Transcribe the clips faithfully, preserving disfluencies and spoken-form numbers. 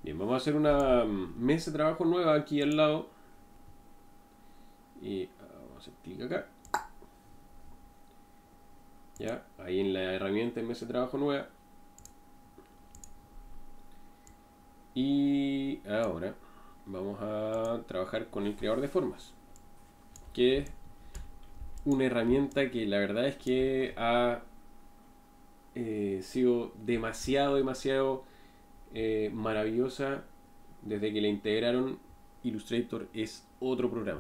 Bien, vamos a hacer una mesa de trabajo nueva aquí al lado. Y vamos a hacer clic acá. Ya, ahí en la herramienta de mesa de trabajo nueva. Y ahora vamos a trabajar con el creador de formas, que es una herramienta que la verdad es que ha eh, sido demasiado, demasiado eh, maravillosa desde que la integraron. Illustrator es otro programa.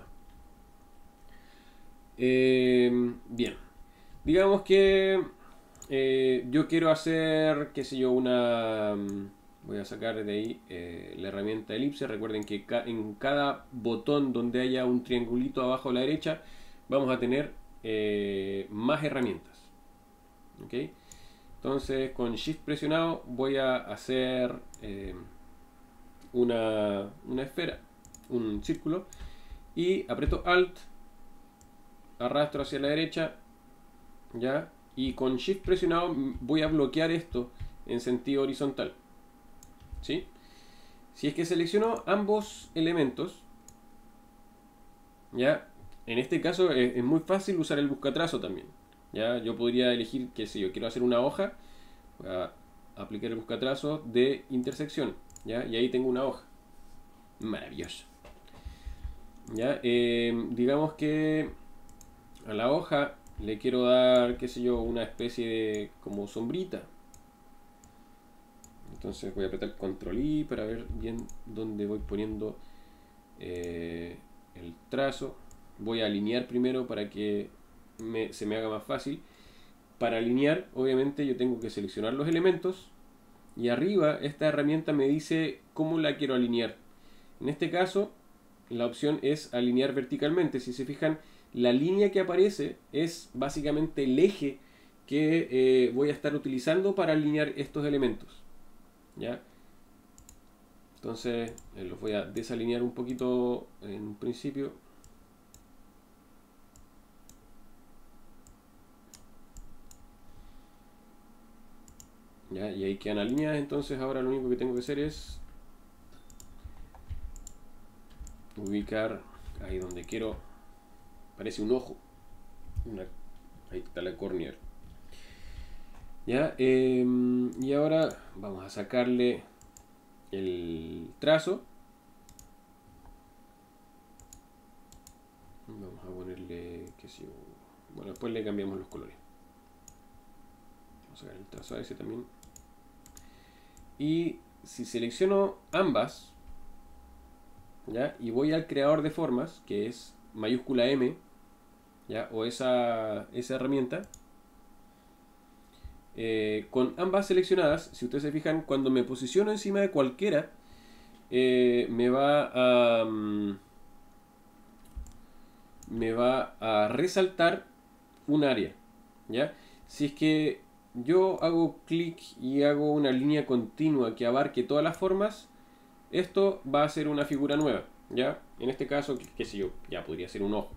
Eh, bien, digamos que eh, yo quiero hacer, qué sé yo, una... Voy a sacar de ahí eh, la herramienta elipse. Recuerden que ca en cada botón donde haya un triangulito abajo a la derecha vamos a tener eh, más herramientas. ¿Okay? Entonces con Shift presionado voy a hacer eh, una, una esfera, un círculo, y aprieto Alt, arrastro hacia la derecha, ¿ya? Y con Shift presionado voy a bloquear esto en sentido horizontal. ¿Sí? Si es que selecciono ambos elementos, ¿ya? En este caso es, es muy fácil usar el buscatrazo también. ¿Ya? Yo podría elegir, qué sé yo, quiero hacer una hoja, voy a aplicar el buscatrazo de intersección, ¿ya? Y ahí tengo una hoja. Maravilloso. ¿Ya? Eh, digamos que a la hoja le quiero dar, qué sé yo, una especie de como sombrita. Entonces voy a apretar control I para ver bien dónde voy poniendo eh, el trazo. Voy a alinear primero para que me, se me haga más fácil. Para alinear, obviamente yo tengo que seleccionar los elementos y arriba esta herramienta me dice cómo la quiero alinear. En este caso la opción es alinear verticalmente. Si se fijan, la línea que aparece es básicamente el eje que eh, voy a estar utilizando para alinear estos elementos. ¿Ya? Entonces eh, los voy a desalinear un poquito en un principio. ¿Ya? Y ahí quedan alineadas. Entonces ahora lo único que tengo que hacer es ubicar ahí donde quiero. Parece un ojo. Una, ahí está la córnea. ¿Ya? Eh, y ahora vamos a sacarle el trazo. Vamos a ponerle, qué sé yo, bueno, después le cambiamos los colores. Vamos a sacar el trazo a ese también. Y si selecciono ambas, ¿ya? Y voy al creador de formas, que es mayúscula M, ¿ya? O esa, esa herramienta. Eh, con ambas seleccionadas, si ustedes se fijan, cuando me posiciono encima de cualquiera, eh, me va a um, me va a resaltar un área, ¿ya? Si es que yo hago clic y hago una línea continua que abarque todas las formas, esto va a ser una figura nueva, ¿ya? En este caso, qué sé yo, ya podría ser un ojo,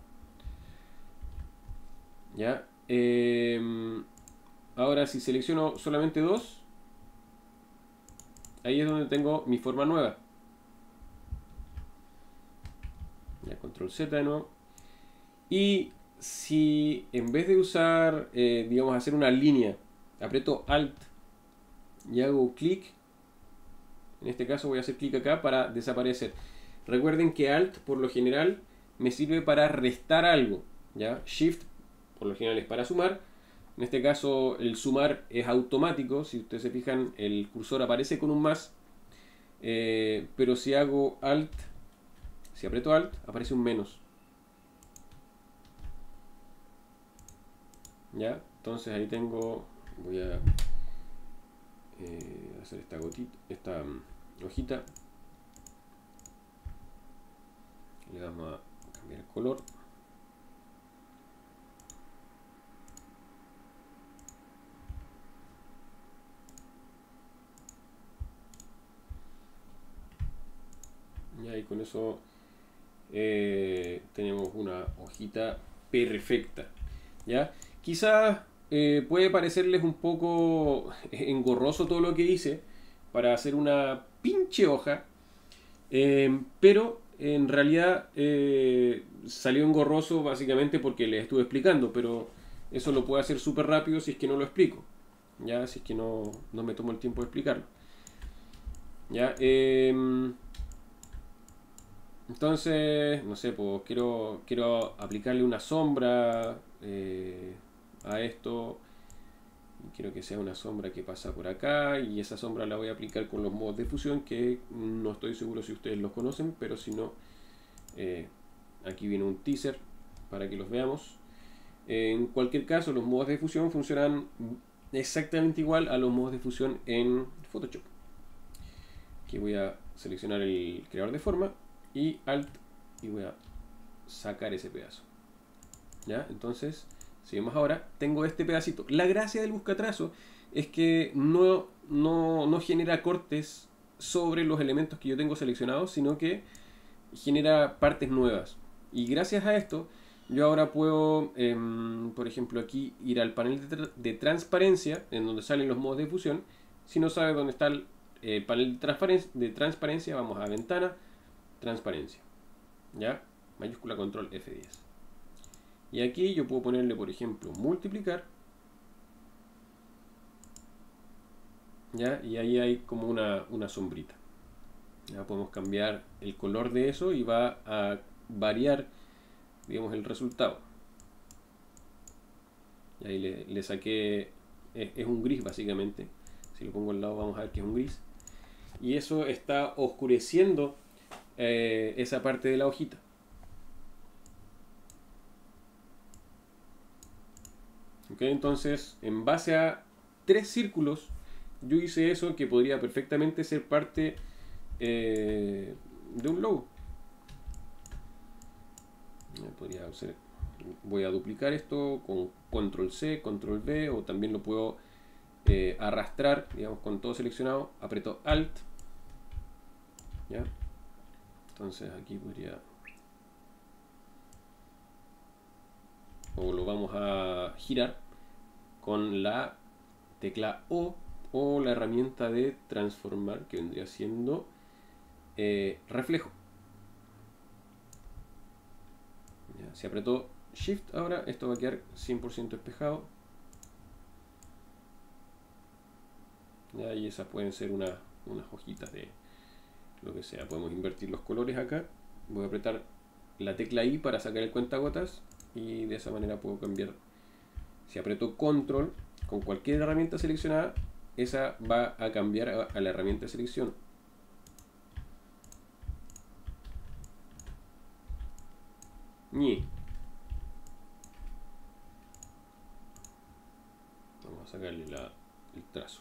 ¿ya? Eh, Ahora si selecciono solamente dos, ahí es donde tengo mi forma nueva. Ya, control Z de nuevo. Y si en vez de usar, eh, digamos, hacer una línea, aprieto Alt y hago clic, en este caso voy a hacer clic acá para desaparecer. Recuerden que Alt por lo general me sirve para restar algo, ¿ya? Shift por lo general es para sumar. En este caso el sumar es automático. Si ustedes se fijan, el cursor aparece con un más. Eh, pero si hago Alt, si aprieto Alt, aparece un menos. ¿Ya? Entonces ahí tengo, voy a eh, hacer esta gotita, esta um, hojita. Le damos a cambiar el color. Ya, y con eso eh, tenemos una hojita perfecta. ¿Ya? Quizás eh, puede parecerles un poco engorroso todo lo que hice, para hacer una pinche hoja, eh, pero en realidad eh, salió engorroso básicamente porque les estuve explicando, pero eso lo puedo hacer súper rápido si es que no lo explico, ya, si es que no, no me tomo el tiempo de explicarlo. Ya, eh, entonces, no sé, pues quiero, quiero aplicarle una sombra eh, a esto. Quiero que sea una sombra que pasa por acá y esa sombra la voy a aplicar con los modos de fusión que no estoy seguro si ustedes los conocen, pero si no, eh, aquí viene un teaser para que los veamos. En cualquier caso, los modos de fusión funcionan exactamente igual a los modos de fusión en Photoshop. Aquí voy a seleccionar el creador de forma y Alt y voy a sacar ese pedazo. ¿Ya? Entonces, si vemos ahora, tengo este pedacito. La gracia del buscatrazo es que no, no, no genera cortes sobre los elementos que yo tengo seleccionados, sino que genera partes nuevas. Y gracias a esto, yo ahora puedo, eh, por ejemplo, aquí ir al panel de, tra de transparencia, en donde salen los modos de fusión. Si no sabes dónde está el eh, panel de transparencia, de transparencia, vamos a ventana, transparencia. ¿Ya? Mayúscula control F diez. Y aquí yo puedo ponerle, por ejemplo, multiplicar. ¿Ya? Y ahí hay como una, una sombrita. Ya podemos cambiar el color de eso y va a variar, digamos, el resultado. Y ahí le, le saqué, es, es un gris básicamente. Si lo pongo al lado vamos a ver que es un gris. Y eso está oscureciendo eh, esa parte de la hojita. Okay, entonces, en base a tres círculos, yo hice eso que podría perfectamente ser parte eh, de un logo. Podría hacer, voy a duplicar esto con control C, control V, o también lo puedo eh, arrastrar, digamos, con todo seleccionado. Aprieto Alt. ¿Ya? Entonces aquí podría... o lo vamos a girar con la tecla O o la herramienta de transformar que vendría siendo eh, reflejo. Ya, si apretó Shift ahora, esto va a quedar cien por ciento espejado. Ya, y esas pueden ser una, unas hojitas de lo que sea. Podemos invertir los colores acá. Voy a apretar la tecla I para sacar el cuentagotas y de esa manera puedo cambiar. Si aprieto control con cualquier herramienta seleccionada, esa va a cambiar a, a la herramienta de selección. Ñe. Vamos a sacarle la, el trazo.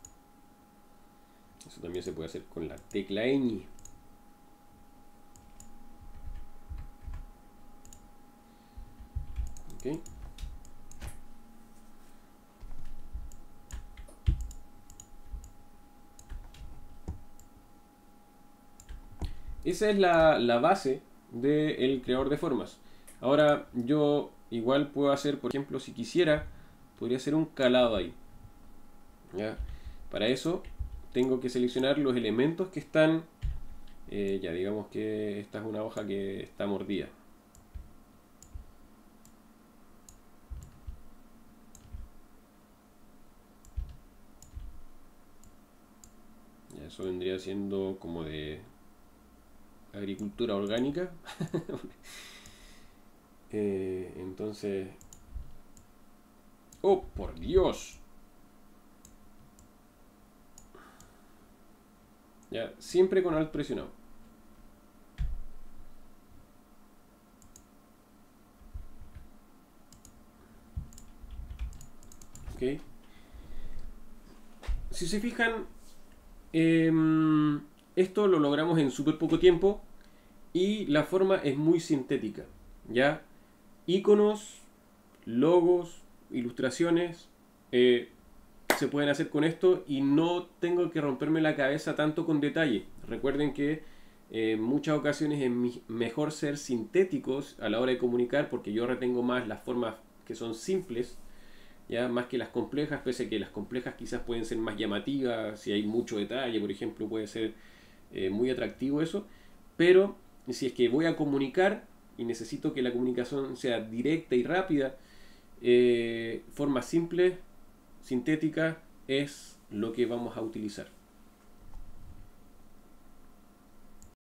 Eso también se puede hacer con la tecla ñ. Ok. Esa es la, la base del creador de formas. Ahora yo igual puedo hacer, por ejemplo, si quisiera, podría hacer un calado ahí. ¿Ya? Para eso tengo que seleccionar los elementos que están, eh, ya digamos que esta es una hoja que está mordida. Ya, eso vendría siendo como de agricultura orgánica. eh, entonces... ¡Oh, por Dios! Ya, siempre con Alt presionado. Ok. Si se fijan, eh, esto lo logramos en súper poco tiempo y la forma es muy sintética. ¿Ya? Iconos, logos, ilustraciones eh, se pueden hacer con esto y no tengo que romperme la cabeza tanto con detalle. Recuerden que eh, en muchas ocasiones es mejor ser sintéticos a la hora de comunicar porque yo retengo más las formas que son simples ya más que las complejas, pese a que las complejas quizás pueden ser más llamativas, si hay mucho detalle, por ejemplo, puede ser eh, muy atractivo eso, pero si es que voy a comunicar y necesito que la comunicación sea directa y rápida, eh, forma simple, sintética, es lo que vamos a utilizar.